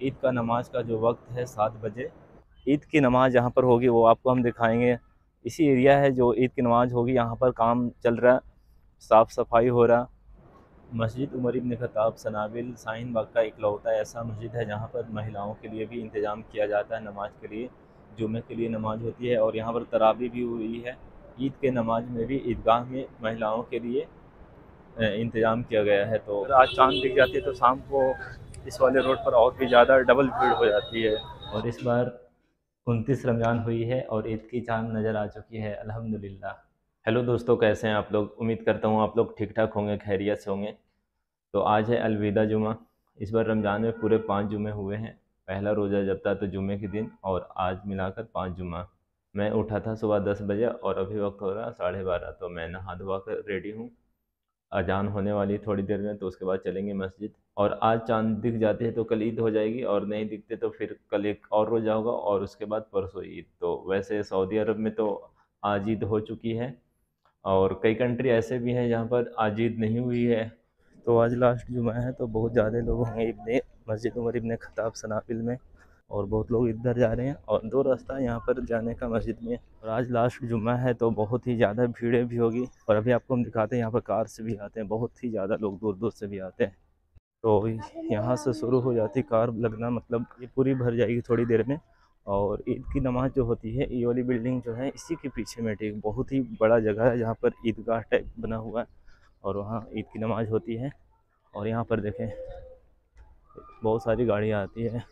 ईद का नमाज का जो वक्त है 7 बजे। ईद की नमाज जहाँ पर होगी वो आपको हम दिखाएंगे। इसी एरिया है जो ईद की नमाज होगी, यहाँ पर काम चल रहा, साफ़ सफाई हो रहा। मस्जिद उमर इब्न खत्ताब सनाबिल शाहीन बाग का इकलौता ऐसा मस्जिद है जहाँ पर महिलाओं के लिए भी इंतज़ाम किया जाता है नमाज के लिए। जुमे के लिए नमाज होती है और यहाँ पर तरावी भी हुई है। ईद के नमाज में भी ईदगाह में महिलाओं के लिए इंतज़ाम किया गया है। तो अगर आज चाँद दिख जाती है तो शाम को इस वाले रोड पर और भी ज़्यादा डबल भीड़ हो जाती है। और इस बार 29 रमज़ान हुई है और ईद की चाँद नज़र आ चुकी है अल्हम्दुलिल्लाह। हेलो दोस्तों, कैसे हैं आप लोग? उम्मीद करता हूँ आप लोग ठीक ठाक होंगे, खैरियत से होंगे। तो आज है अलविदा जुमा। इस बार रमज़ान में पूरे 5 जुमे हुए हैं। पहला रोज़ा जब था तो जुमे के दिन, और आज मिलाकर 5 जुमा। मैं उठा था सुबह 10 बजे और अभी वक्त हो रहा 12:30। तो मैं नहा धोवा कर रेडी हूँ। अजान होने वाली थोड़ी देर में, तो उसके बाद चलेंगे मस्जिद। और आज चाँद दिख जाती है तो कल ईद हो जाएगी, और नहीं दिखते तो फिर कल एक और रोज़ा होगा और उसके बाद परसों ईद। तो वैसे सऊदी अरब में तो आज ईद हो चुकी है, और कई कंट्री ऐसे भी हैं जहाँ पर आज ईद नहीं हुई है। तो आज लास्ट जुमा है तो बहुत ज़्यादा लोग होंगे इब्ने मस्जिद उमर इब्ने खत्ताब सनाबिल में, और बहुत लोग इधर जा रहे हैं, और 2 रास्ता है यहाँ पर जाने का मस्जिद में। और आज लास्ट जुम्मा है तो बहुत ही ज़्यादा भीड़ें भी होगी। और अभी आपको हम दिखाते हैं, यहाँ पर कार से भी आते हैं, बहुत ही ज़्यादा लोग दूर दूर से भी आते हैं। तो यहाँ से शुरू हो जाती कार लगना, मतलब ये पूरी भर जाएगी थोड़ी देर में। और ईद की नमाज़ जो होती है, ये वाली बिल्डिंग जो है इसी के पीछे में, ठीक बहुत ही बड़ा जगह है जहाँ पर ईदगाह टाइप बना हुआ है, और वहाँ ईद की नमाज़ होती है। और यहाँ पर देखें बहुत सारी गाड़ियाँ आती है।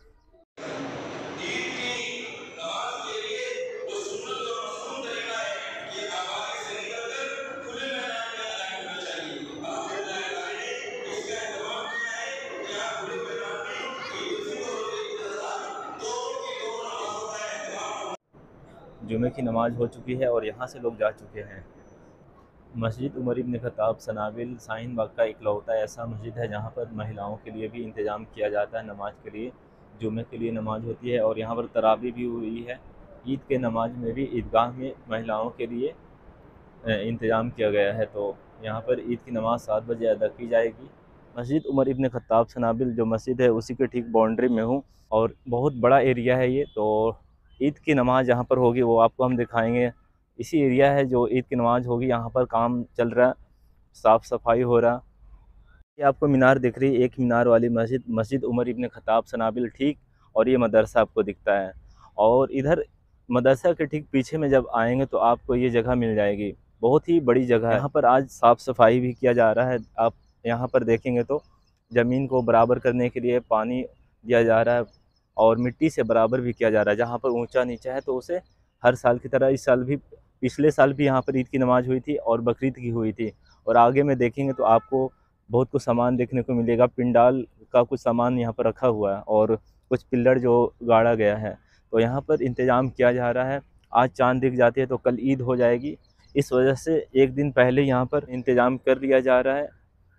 जुमे की नमाज़ हो चुकी है और यहाँ से लोग जा चुके हैं। मस्जिद उमर इब्न खत्ताब सनाबिल शाहीन बाग का इकलौता ऐसा मस्जिद है जहाँ पर महिलाओं के लिए भी इंतज़ाम किया जाता है नमाज के लिए। जुमे के लिए नमाज होती है और यहाँ पर तरावी भी हुई है। ईद के नमाज में भी ईदगाह में महिलाओं के लिए इंतज़ाम किया गया है। तो यहाँ पर ईद की नमाज़ 7 बजे अदा की जाएगी। मस्जिद उमर इब्न खत्ताब सनाबिल जो मस्जिद है उसी के ठीक बाउंड्री में हूँ, और बहुत बड़ा एरिया है ये। तो ईद की नमाज़ जहाँ पर होगी वो आपको हम दिखाएंगे। इसी एरिया है जो ईद की नमाज़ होगी, यहाँ पर काम चल रहा, साफ़ सफाई हो रहा। ये आपको मीनार दिख रही है, एक मीनार वाली मस्जिद, मस्जिद उमर इब्न खत्ताब सनाबिल ठीक। और ये मदरसा आपको दिखता है, और इधर मदरसा के ठीक पीछे में जब आएंगे तो आपको ये जगह मिल जाएगी। बहुत ही बड़ी जगह है। यहाँ पर आज साफ़ सफाई भी किया जा रहा है। आप यहाँ पर देखेंगे तो ज़मीन को बराबर करने के लिए पानी दिया जा रहा है, और मिट्टी से बराबर भी किया जा रहा है। जहाँ पर ऊंचा नीचा है तो उसे हर साल की तरह इस साल भी, पिछले साल भी यहाँ पर ईद की नमाज़ हुई थी और बकरीद की हुई थी। और आगे में देखेंगे तो आपको बहुत कुछ सामान देखने को मिलेगा। पिंडाल का कुछ सामान यहाँ पर रखा हुआ है, और कुछ पिल्लर जो गाड़ा गया है। तो यहाँ पर इंतज़ाम किया जा रहा है। आज चाँद दिख जाती है तो कल ईद हो जाएगी, इस वजह से एक दिन पहले यहाँ पर इंतज़ाम कर लिया जा रहा है।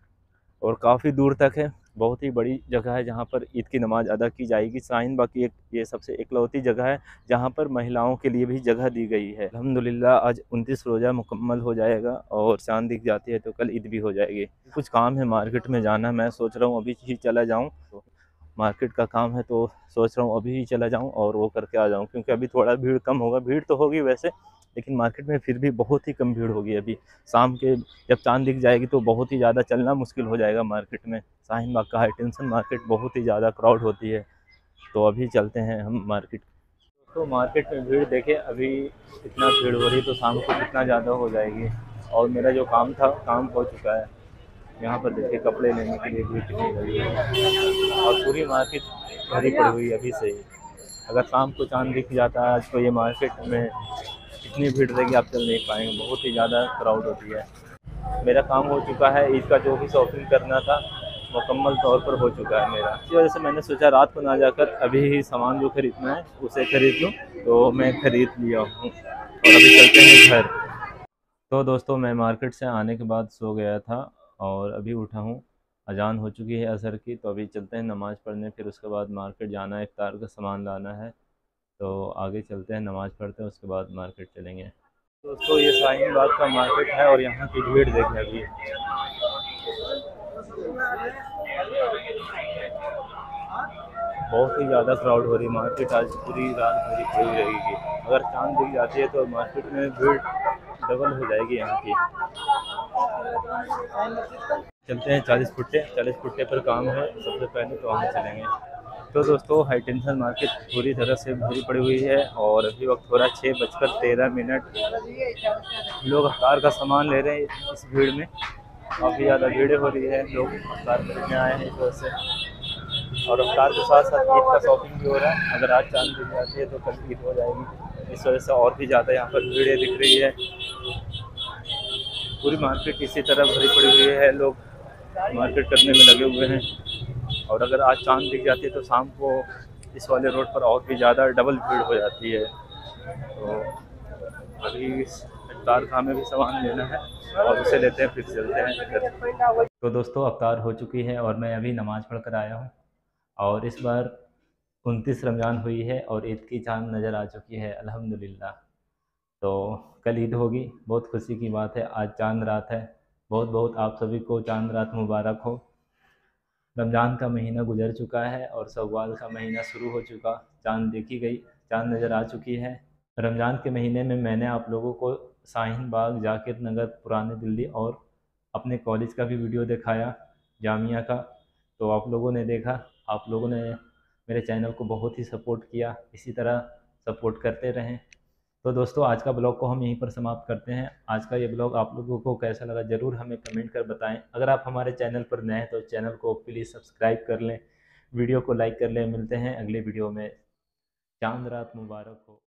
और काफ़ी दूर तक है, बहुत ही बड़ी जगह है जहाँ पर ईद की नमाज़ अदा की जाएगी। शाहीन बाग की एक ये सबसे इकलौती जगह है जहाँ पर महिलाओं के लिए भी जगह दी गई है। अल्हम्दुलिल्लाह आज 29 रोज़ा मुकम्मल हो जाएगा और चाँद दिख जाती है तो कल ईद भी हो जाएगी। कुछ काम है, मार्केट में जाना है, मैं सोच रहा हूँ अभी ही चला जाऊँ। तो मार्केट का काम है तो सोच रहा हूँ अभी ही चला जाऊँ और वो करके आ जाऊँ, क्योंकि अभी थोड़ा भीड़ कम होगा। भीड़ तो होगी वैसे, लेकिन मार्केट में फिर भी बहुत ही कम भीड़ होगी। अभी शाम के जब चाँद दिख जाएगी तो बहुत ही ज़्यादा चलना मुश्किल हो जाएगा मार्केट में। शाहीन बाग का हाई टेंशन मार्केट बहुत ही ज़्यादा क्राउड होती है। तो अभी चलते हैं हम मार्केट। तो मार्केट में भीड़ देखें, अभी इतना भीड़ हो रही तो शाम को कितना ज़्यादा हो जाएगी। और मेरा जो काम था काम हो चुका है। यहाँ पर देखिए कपड़े लेने के लिए भीड़ कितनी लगी है, और पूरी मार्केट भरी पड़ी हुई है अभी से ही। अगर शाम को चाँद दिख जाता है आज तो ये मार्केट में इतनी भीड़ रहेगी आप चल नहीं पाएंगे, बहुत ही ज़्यादा क्राउड होती है। मेरा काम हो चुका है, ईद का जो भी शॉपिंग करना था मुकम्मल तौर पर हो चुका है मेरा। इसी वजह से मैंने सोचा रात को ना जाकर अभी ही सामान जो खरीदना है उसे खरीद लूँ। तो मैं खरीद लिया हूँ और अभी चलते हैं घर। तो दोस्तों, मैं मार्केट से आने के बाद सो गया था और अभी उठा हूँ। अजान हो चुकी है असर की, तो अभी चलते हैं नमाज़ पढ़ने। फिर उसके बाद मार्केट जाना है, इफ्तार का सामान लाना है। तो आगे चलते हैं, नमाज़ पढ़ते हैं, उसके बाद मार्केट चलेंगे। दोस्तों, ये शाहीन बाग का मार्केट है और यहाँ की भीड़ देखें अभी। बहुत ही ज़्यादा क्राउड हो रही है। मार्केट आज पूरी रात भरी पड़ी हुई रहेगी। अगर चाँद दिख जाती है तो मार्केट में भीड़ डबल हो जाएगी यहाँ की। चलते हैं 40 फुट्टे पर काम है, सबसे पहले तो वहाँ चलेंगे। तो दोस्तों हाई टेंशन मार्केट पूरी तरह से भरी पड़ी हुई है और अभी वक्त हो रहा है 6:13। लोग अफ्तार का सामान ले रहे हैं। इस भीड़ में काफ़ी ज़्यादा भीड़ हो रही है, लोग अफ्तार खरीदने आए हैं इस वजह से। और अफ्तार के साथ साथ ईद का शॉपिंग भी हो रहा है। अगर आज चाँद दिख जाती है तो कल ईद हो जाएगी, इस वजह से और भी ज़्यादा यहाँ पर भीड़ें दिख रही है। पूरी मार्केट इसी तरह भरी पड़ी हुई है, लोग मार्केट करने में लगे हुए हैं। और अगर आज चाँद दिख जाती है तो शाम को इस वाले रोड पर और भी ज़्यादा डबल भीड़ हो जाती है। तो अभी इफ्तार का हमें भी सामान लेना है और उसे लेते हैं, फिर चलते हैं। तो दोस्तों अफ्तार हो चुकी है और मैं अभी नमाज़ पढ़ कर आया हूँ। और इस बार 29 रमज़ान हुई है और ईद की चाँद नज़र आ चुकी है अल्हम्दुलिल्लाह। तो कल ईद होगी, बहुत खुशी की बात है। आज चाँद रात है। बहुत बहुत आप सभी को चाँद रात मुबारक हो। रमज़ान का महीना गुजर चुका है और शव्वाल का महीना शुरू हो चुका। चाँद देखी गई, चाँद नज़र आ चुकी है। रमज़ान के महीने में मैंने आप लोगों को शाहीन बाग, जाकिर नगर, पुरानी दिल्ली और अपने कॉलेज का भी वीडियो दिखाया, जामिया का। तो आप लोगों ने देखा, आप लोगों ने मेरे चैनल को बहुत ही सपोर्ट किया। इसी तरह सपोर्ट करते रहें। तो दोस्तों आज का ब्लॉग को हम यहीं पर समाप्त करते हैं। आज का ये ब्लॉग आप लोगों को कैसा लगा ज़रूर हमें कमेंट कर बताएं। अगर आप हमारे चैनल पर नए हैं तो चैनल को प्लीज़ सब्सक्राइब कर लें, वीडियो को लाइक कर लें। मिलते हैं अगले वीडियो में। चाँद रात मुबारक हो।